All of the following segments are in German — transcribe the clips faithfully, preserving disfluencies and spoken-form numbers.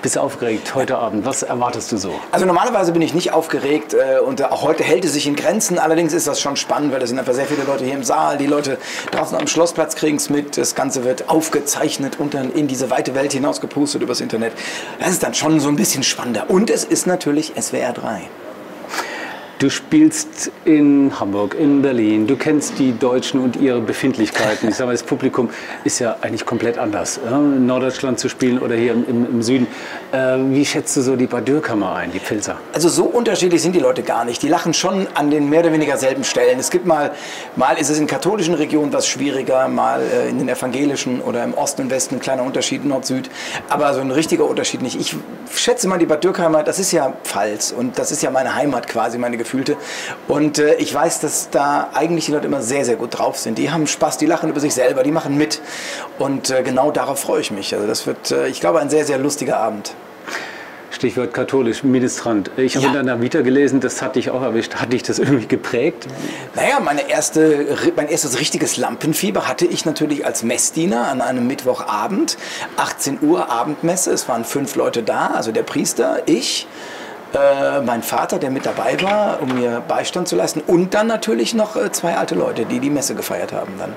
Bist du aufgeregt heute Abend? Was erwartest du so? Also normalerweise bin ich nicht aufgeregt äh, und äh, auch heute hält es sich in Grenzen. Allerdings ist das schon spannend, weil es sind einfach sehr viele Leute hier im Saal. Die Leute draußen am Schlossplatz kriegen es mit. Das Ganze wird aufgezeichnet und dann in diese weite Welt hinaus gepustet übers Internet. Das ist dann schon so ein bisschen spannender. Und es ist natürlich S W R drei. Du spielst in Hamburg, in Berlin, du kennst die Deutschen und ihre Befindlichkeiten. Ich sage mal, das Publikum ist ja eigentlich komplett anders, in Norddeutschland zu spielen oder hier im, im Süden. Äh, wie schätzt du so die Bad-Dürkheim ein, die Pfälzer? Also so unterschiedlich sind die Leute gar nicht. Die lachen schon an den mehr oder weniger selben Stellen. Es gibt mal, mal ist es in katholischen Regionen was schwieriger, mal äh, in den evangelischen oder im Osten und Westen ein kleiner Unterschied, Nord-Süd. Aber so ein richtiger Unterschied nicht. Ich schätze mal die Bad-Dürkheimer, das ist ja Pfalz und das ist ja meine Heimat quasi, meine Gefühle. Und äh, ich weiß, dass da eigentlich die Leute immer sehr, sehr gut drauf sind. Die haben Spaß, die lachen über sich selber, die machen mit. Und äh, genau darauf freue ich mich. Also das wird, äh, ich glaube, ein sehr, sehr lustiger Abend. Stichwort katholisch, Ministrant. Ich habe ja. in deiner Vita gelesen, das hat dich auch erwischt. Hat dich das irgendwie geprägt? Naja, meine erste, mein erstes richtiges Lampenfieber hatte ich natürlich als Messdiener an einem Mittwochabend. achtzehn Uhr Abendmesse, es waren fünf Leute da, also der Priester, ich, Äh, mein Vater, der mit dabei war, um mir Beistand zu leisten, und dann natürlich noch äh, zwei alte Leute, die die Messe gefeiert haben dann.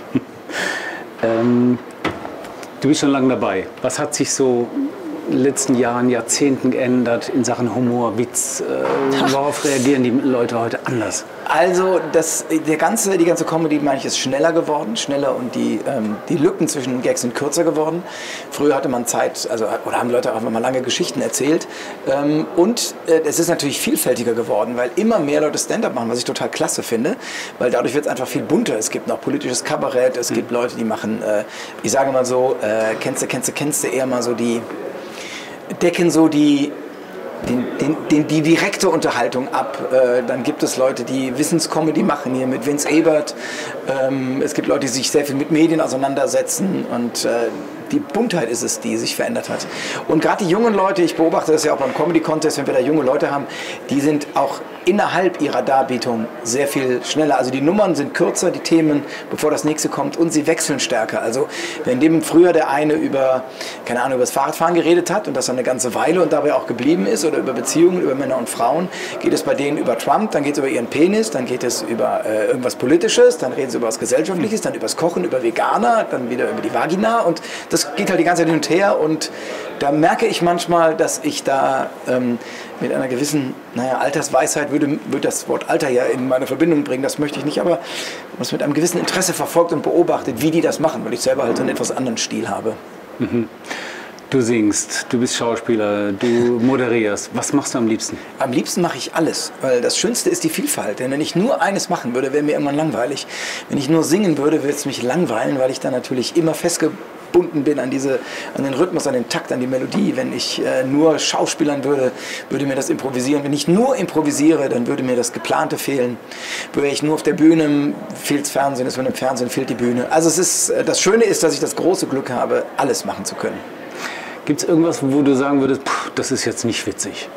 ähm, du bist schon lange dabei. Was hat sich so in den letzten Jahren, Jahrzehnten geändert in Sachen Humor, Witz? Äh, worauf reagieren die Leute heute anders? Also das, der ganze, die ganze Comedy, meine ich, ist schneller geworden, schneller und die, ähm, die Lücken zwischen den Gags sind kürzer geworden. Früher hatte man Zeit, also, oder haben Leute auch mal lange Geschichten erzählt. Ähm, und äh, es ist natürlich vielfältiger geworden, weil immer mehr Leute Stand-up machen, was ich total klasse finde, weil dadurch wird es einfach viel bunter. Es gibt noch politisches Kabarett, es gibt Leute, die machen, äh, ich sage mal so, äh, kennst du, kennst du, kennst du eher mal so die, decken so die, Den, den, den, die direkte Unterhaltung ab. Äh, dann gibt es Leute, die Wissenscomedy machen hier mit Vince Ebert. Ähm, es gibt Leute, die sich sehr viel mit Medien auseinandersetzen und äh, die Buntheit ist es, die sich verändert hat. Und gerade die jungen Leute, ich beobachte das ja auch beim Comedy Contest, wenn wir da junge Leute haben, die sind auch innerhalb ihrer Darbietung sehr viel schneller. Also die Nummern sind kürzer, die Themen, bevor das nächste kommt, und sie wechseln stärker. Also wenn dem früher der eine über, keine Ahnung, über das Fahrradfahren geredet hat und das eine ganze Weile und dabei auch geblieben ist, oder über Beziehungen, über Männer und Frauen, geht es bei denen über Trump, dann geht es über ihren Penis, dann geht es über äh, irgendwas Politisches, dann reden sie über was Gesellschaftliches, dann über das Kochen, über Veganer, dann wieder über die Vagina, und das geht halt die ganze Zeit hin und her, und da merke ich manchmal, dass ich da ähm, mit einer gewissen, naja, Altersweisheit würde, würde das Wort Alter ja in meine Verbindung bringen, das möchte ich nicht, aber was mit einem gewissen Interesse verfolgt und beobachtet, wie die das machen, weil ich selber halt einen etwas anderen Stil habe. Mhm. Du singst, du bist Schauspieler, du moderierst. Was machst du am liebsten? Am liebsten mache ich alles, weil das Schönste ist die Vielfalt. Denn wenn ich nur eines machen würde, wäre mir irgendwann langweilig. Wenn ich nur singen würde, würde es mich langweilen, weil ich dann natürlich immer festgebunden bin an, diese, an den Rhythmus, an den Takt, an die Melodie. Wenn ich äh, nur schauspielern würde, würde mir das improvisieren. Wenn ich nur improvisiere, dann würde mir das Geplante fehlen. Wäre ich nur auf der Bühne, fehlt das Fernsehen, ist, wenn im Fernsehen fehlt die Bühne. Also es ist, das Schöne ist, dass ich das große Glück habe, alles machen zu können. Gibt es irgendwas, wo du sagen würdest, pff, das ist jetzt nicht witzig?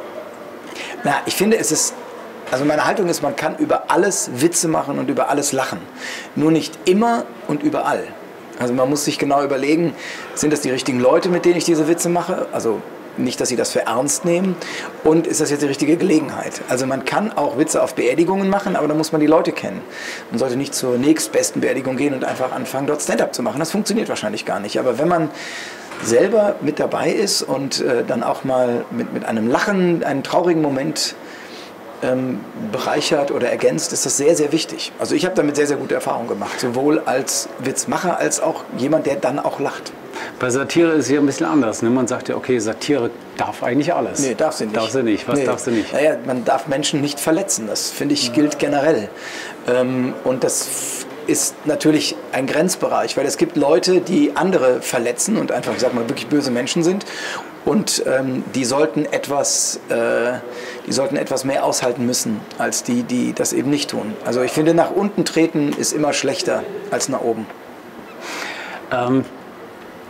Na, ich finde, es ist, also meine Haltung ist, man kann über alles Witze machen und über alles lachen. Nur nicht immer und überall. Also man muss sich genau überlegen, sind das die richtigen Leute, mit denen ich diese Witze mache? Also nicht, dass sie das für ernst nehmen. Und ist das jetzt die richtige Gelegenheit? Also man kann auch Witze auf Beerdigungen machen, aber da muss man die Leute kennen. Man sollte nicht zur nächstbesten Beerdigung gehen und einfach anfangen, dort Stand-up zu machen. Das funktioniert wahrscheinlich gar nicht. Aber wenn man selber mit dabei ist und äh, dann auch mal mit, mit einem Lachen einen traurigen Moment ähm, bereichert oder ergänzt, ist das sehr, sehr wichtig. Also ich habe damit sehr, sehr gute Erfahrungen gemacht, sowohl als Witzmacher als auch jemand, der dann auch lacht. Bei Satire ist es ja ein bisschen anders. Ne? Man sagt ja, okay, Satire darf eigentlich alles. Nee, darf sie nicht. Darf sie nicht. Was nee. darf sie nicht? Naja, man darf Menschen nicht verletzen. Das, finde ich, gilt generell. Ähm, und das ist natürlich ein Grenzbereich, weil es gibt Leute, die andere verletzen und einfach, ich sag mal, wirklich böse Menschen sind. Und ähm, die sollten etwas, äh, die sollten etwas mehr aushalten müssen, als die, die das eben nicht tun. Also ich finde, nach unten treten ist immer schlechter als nach oben. Ähm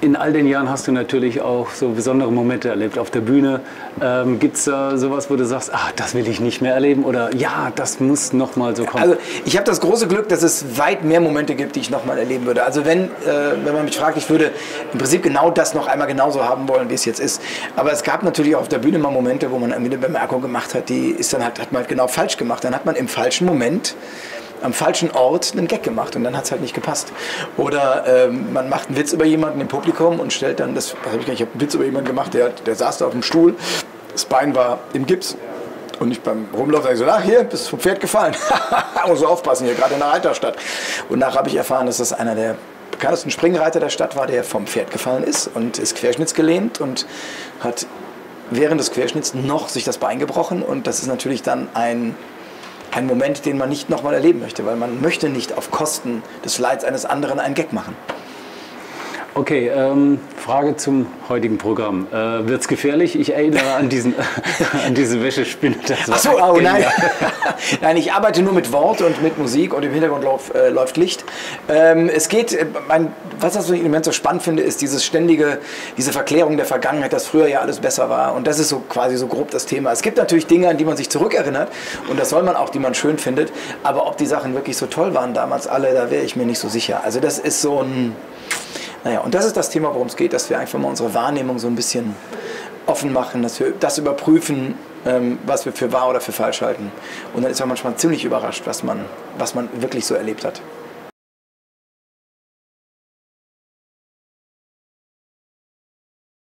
in all den Jahren hast du natürlich auch so besondere Momente erlebt auf der Bühne. Ähm, Gibt es da sowas, wo du sagst, ach, das will ich nicht mehr erleben oder ja, das muss noch mal so kommen? Also ich habe das große Glück, dass es weit mehr Momente gibt, die ich noch mal erleben würde. Also wenn, äh, wenn man mich fragt, ich würde im Prinzip genau das noch einmal genauso haben wollen, wie es jetzt ist. Aber es gab natürlich auch auf der Bühne mal Momente, wo man irgendwie eine Bemerkung gemacht hat, die ist dann halt, hat man halt genau falsch gemacht. Dann hat man im falschen Moment am falschen Ort einen Gag gemacht und dann hat es halt nicht gepasst. Oder ähm, man macht einen Witz über jemanden im Publikum und stellt dann, das habe ich gar nicht, ich habe einen Witz über jemanden gemacht, der, der saß da auf dem Stuhl, das Bein war im Gips und ich beim Rumlaufen sage ich so, ach hier, bist vom Pferd gefallen. Muss so aufpassen, hier gerade in der Reiterstadt. Und nachher habe ich erfahren, dass das einer der bekanntesten Springreiter der Stadt war, der vom Pferd gefallen ist und ist querschnittsgelähmt und hat während des Querschnitts noch sich das Bein gebrochen und das ist natürlich dann ein Ein Moment, den man nicht nochmal erleben möchte, weil man möchte nicht auf Kosten des Leids eines anderen einen Gag machen. Okay, ähm, Frage zum heutigen Programm. Äh, wird's gefährlich? Ich erinnere an diesen, an diese Wäschespinne. Ach so, oh nein. Nein, ich arbeite nur mit Wort und mit Musik und im Hintergrund lauf, äh, läuft Licht. Ähm, es geht, mein, was ich im Moment so spannend finde, ist dieses ständige, diese Verklärung der Vergangenheit, dass früher ja alles besser war. Und das ist so quasi so grob das Thema. Es gibt natürlich Dinge, an die man sich zurückerinnert und das soll man auch, die man schön findet. Aber ob die Sachen wirklich so toll waren damals alle, da wäre ich mir nicht so sicher. Also das ist so ein... Naja, und das ist das Thema, worum es geht, dass wir einfach mal unsere Wahrnehmung so ein bisschen offen machen, dass wir das überprüfen, ähm, was wir für wahr oder für falsch halten. Und dann ist man manchmal ziemlich überrascht, was man, was man wirklich so erlebt hat.